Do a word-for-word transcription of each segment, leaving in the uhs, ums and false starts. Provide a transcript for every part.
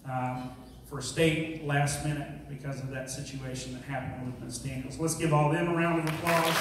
um, for state last minute because of that situation that happened with Miz Daniels. Let's give all them a round of applause.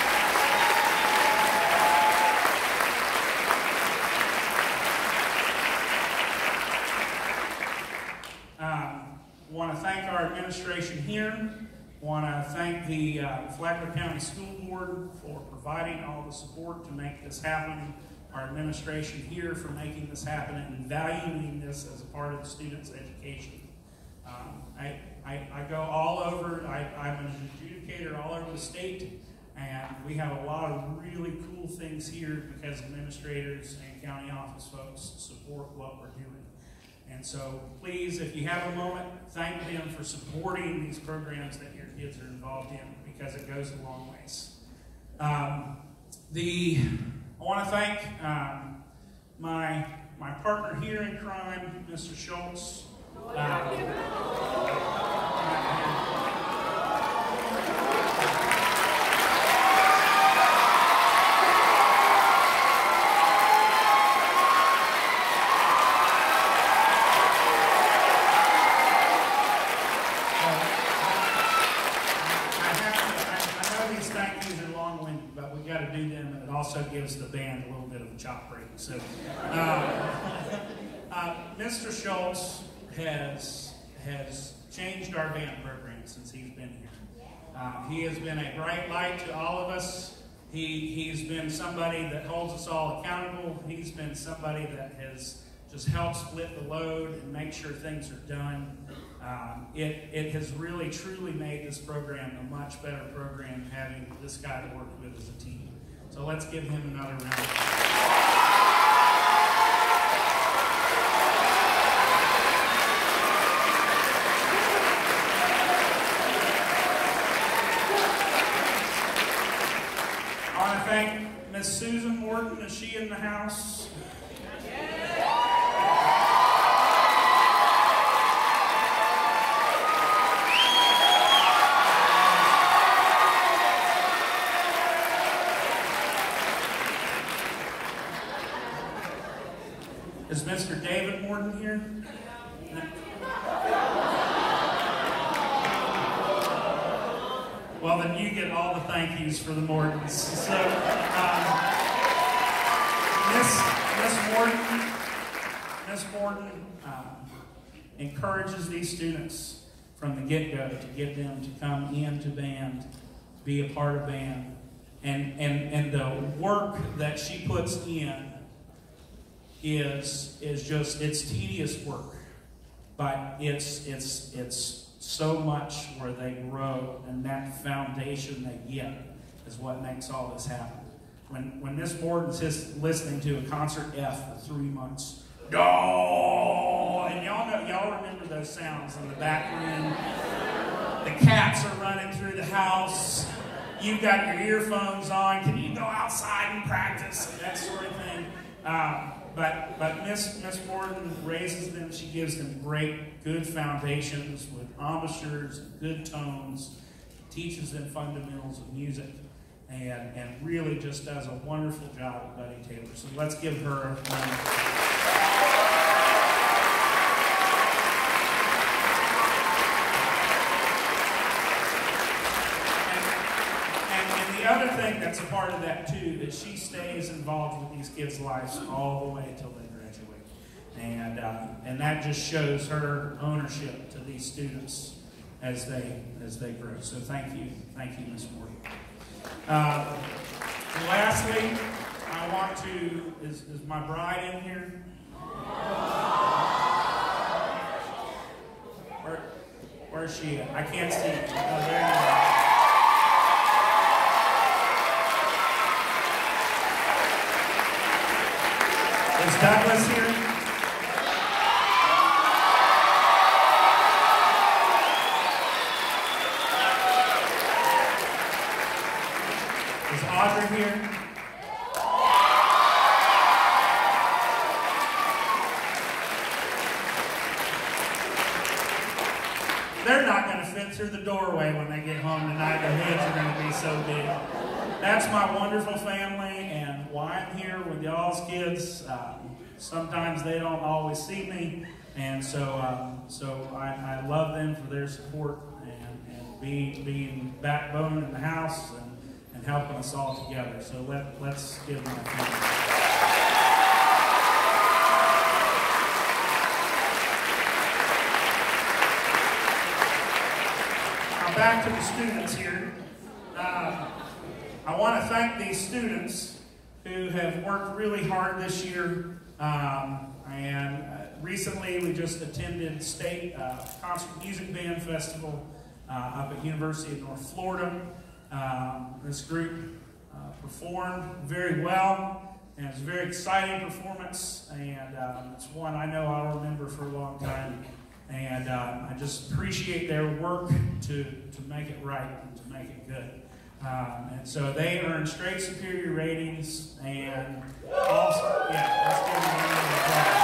Um, want to thank our administration here. Want to thank the uh, Flagler County School Board for providing all the support to make this happen. Our administration here for making this happen and valuing this as a part of the students' education. Um, I, I, I go all over, I, I'm an adjudicator all over the state, and we have a lot of really cool things here because administrators and county office folks support what we're doing. And so please, if you have a moment, thank them for supporting these programs that your kids are involved in because it goes a long ways. Um, the, I want to thank um, my, my partner here in crime, Mister Schulz. Uh, also gives the band a little bit of a chop break. So, uh, uh, Mister Schulz has has changed our band program since he's been here. Uh, he has been a bright light to all of us. He he's been somebody that holds us all accountable. He's been somebody that has just helped split the load and make sure things are done. Um, it it has really truly made this program a much better program having this guy to work with as a team. So let's give him another round of applause. I want to thank Miss Susan Morton. Is she in the house? Is Mister David Morton here? No. Well, then you get all the thank yous for the Mortons. So, um, Miss Miss Morton, Miss Morton um, encourages these students from the get-go to get them to come into band, be a part of band, and and and the work that she puts in is is just it's tedious work, but it's it's it's so much where they grow, and that foundation they get is what makes all this happen. When when Miss Morton's just listening to a concert F for three months, oh, and y'all know y'all remember those sounds in the back room. The cats are running through the house. You've got your earphones on. Can you go outside and practice? That sort of thing. Um, But but Miss Miss Morton raises them. She gives them great, good foundations with embouchures and good tones. Teaches them fundamentals of music, and and really just does a wonderful job with Buddy Taylor. So let's give her a round. The other thing that's a part of that too is she stays involved with these kids' lives all the way until they graduate, and uh, and that just shows her ownership to these students as they as they grow. So thank you, thank you, Miz Morton. Uh, lastly, I want to is is my bride in here? Where where's she at? I can't see. Oh, there you are. Is Douglas here? Is Audrey here? They're not going to fit through the doorway when they get home tonight. Their heads are going to be so big. That's my wonderful family, and why I'm here with y'all's kids. Uh, sometimes they don't always see me, and so um, so I, I love them for their support and, and being being backbone in the house and, and helping us all together. So let let's give them a hand. Back to the students here. Uh, I want to thank these students who have worked really hard this year. Um, and uh, recently we just attended State uh, Concert Music Band Festival uh, up at University of North Florida. Um, this group uh, performed very well, and it was a very exciting performance, and um, it's one I know I'll remember for a long time. And um, I just appreciate their work to, to make it right and to make it good. Um, and so they earned straight superior ratings, and also, yeah, let's give them a round of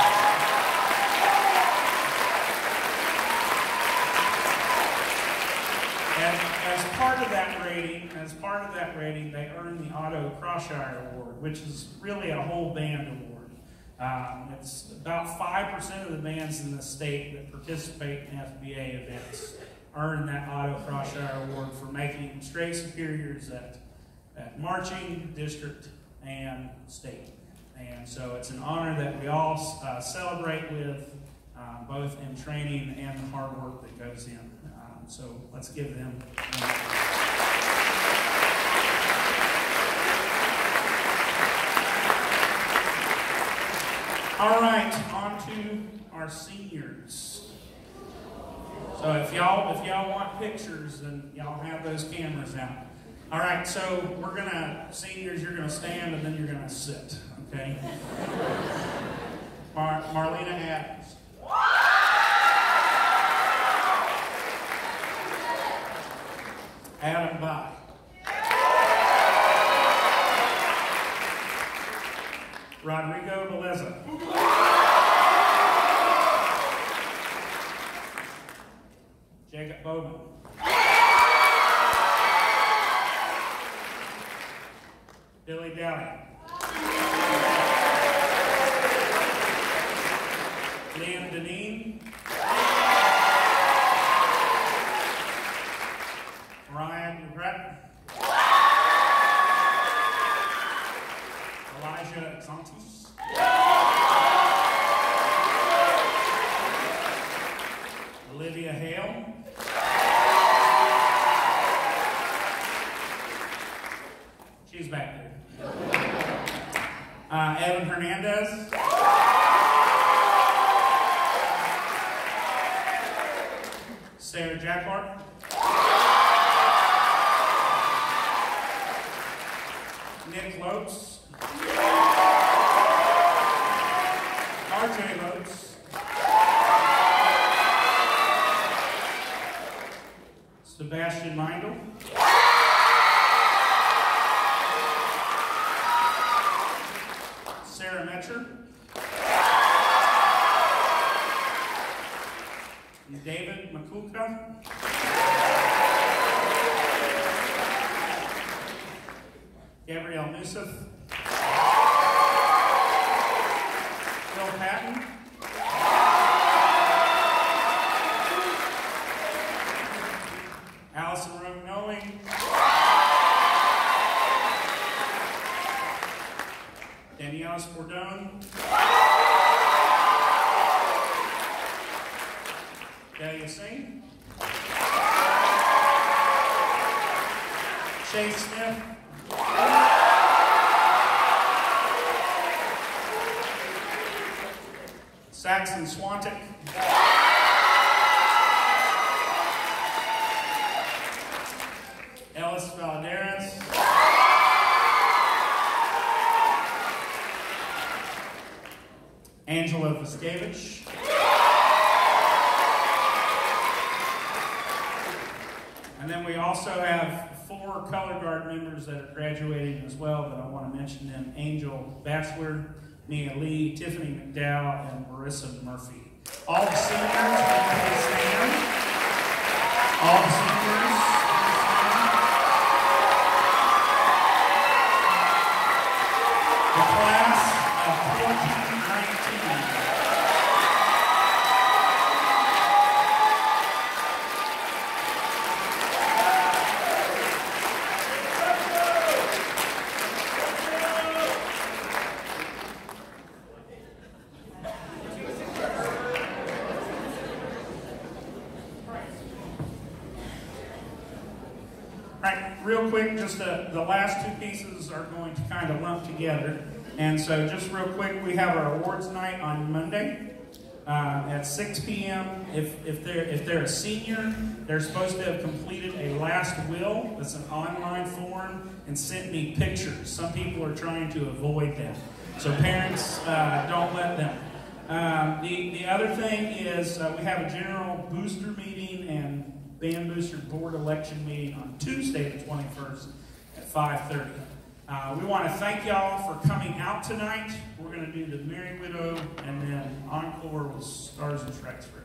applause. And as part of that rating, as part of that rating, they earned the Otto Croshire Award, which is really a whole band award. Um, it's about five percent of the bands in the state that participate in F B A events earn that Otto Croshire Award for making straight superiors at, at marching, district, and state. And so it's an honor that we all uh, celebrate with, uh, both in training and the hard work that goes in. Um, so let's give them All right, on to our seniors. So if y'all if y'all want pictures, then y'all have those cameras out. All right, so we're gonna seniors. You're gonna stand and then you're gonna sit. Okay. Mar Marlena Adams. Adam Bye. Rodrigo Beleza. Jacob Bowman. Billy Dowdy. Liam Deneen. Ryan Brett. Elijah Santos. Olivia Hale. She's back there. Uh, Evan Hernandez. Sarah Jacquard. Nick Lopes. R J Lopes. Sebastian Meindl. Sarah Metcher. David Makulka. Gabrielle Nusif. Bill Patton. Allison Rowe Knowing. Danielle Spordone. Delia Singh. Chase Smith. Saxon Swantic. Ellis Valadares. Angela Vaskevich. And then we also have four color guard members that are graduating as well, but I want to mention them: Angel Batchelor, Nia Lee, Tiffany McDowell, and Marissa Murphy. All the seniors, please stand. All the seniors, the class of twenty nineteen. right, real quick, just the, the last two pieces are going to kind of lump together. And so just real quick, we have our awards night on Monday. Uh, at six p m If, if, they're, if they're a senior, they're supposed to have completed a last will. That's an online form, and sent me pictures. Some people are trying to avoid them. So parents, uh, don't let them. Um, the, the other thing is uh, we have a general booster meeting and band booster board election meeting on Tuesday the twenty-first at five thirty. Uh, we want to thank y'all for coming out tonight. We're going to do the Merry Widow and then encore with Stars and Stripes for